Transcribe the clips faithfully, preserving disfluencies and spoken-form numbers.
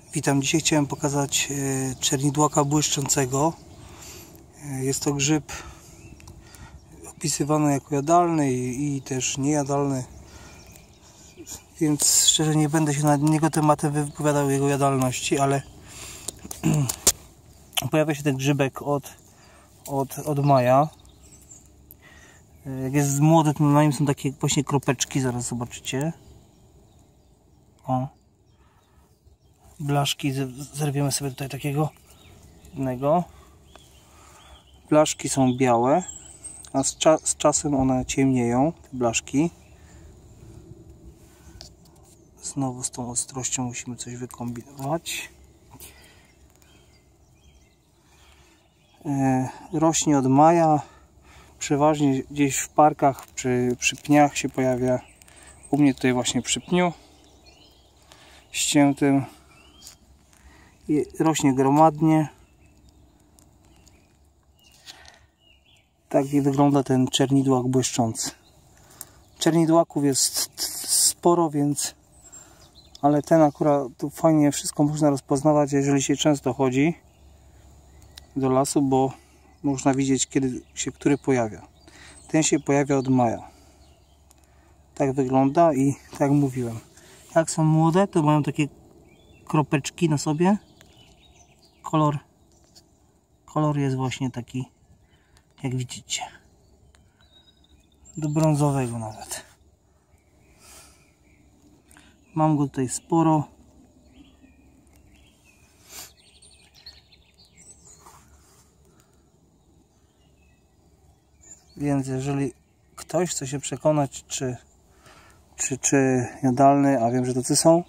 Witam, dzisiaj chciałem pokazać czernidłaka błyszczącego. Jest to grzyb opisywany jako jadalny i, i też niejadalny, więc szczerze nie będę się na niego tematem wypowiadał, jego jadalności, ale pojawia się ten grzybek od, od, od maja. Jak jest młody, to na nim są takie właśnie kropeczki, zaraz zobaczycie. O. Blaszki, zerwiemy sobie tutaj takiego jednego. Blaszki są białe, a z, cza z czasem one ciemnieją, te blaszki. Znowu z tą ostrością musimy coś wykombinować. E, rośnie od maja, przeważnie gdzieś w parkach, przy, przy pniach się pojawia. U mnie tutaj właśnie przy pniu ściętym. I rośnie gromadnie. Tak wygląda ten czernidłak błyszczący. Czernidłaków jest sporo, więc ale ten akurat tu fajnie wszystko można rozpoznawać, jeżeli się często chodzi do lasu, bo można widzieć, kiedy się który pojawia. Ten się pojawia od maja. Tak wygląda i tak jak mówiłem, jak są młode, to mają takie kropeczki na sobie. Kolor, kolor jest właśnie taki, jak widzicie, do brązowego nawet. Mam go tutaj sporo. Więc jeżeli ktoś chce się przekonać, czy, czy, czy jadalny, a wiem, że tacy są,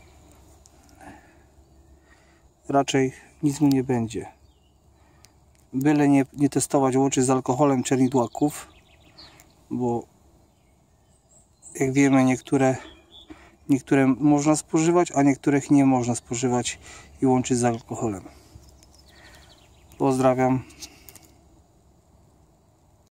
raczej nic mu nie będzie. Byle nie, nie testować łączy z alkoholem czernidłaków, bo jak wiemy, niektóre, niektóre można spożywać, a niektórych nie można spożywać i łączyć z alkoholem. Pozdrawiam.